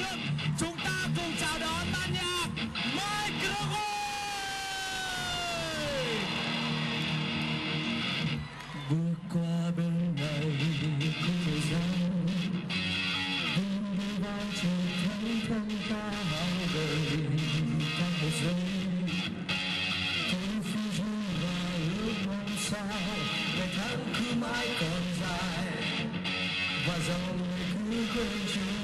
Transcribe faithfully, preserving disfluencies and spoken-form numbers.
nước. Chúng ta cùng chào đón ban nhạc Microphone. Bước qua bên này không thời gian, bên đi vai trời thấy thân ta bao đời trong một giây. Tôi phi du và ước mong sao ngày tháng cứ mãi còn dài, và dòng người cứ quên chúng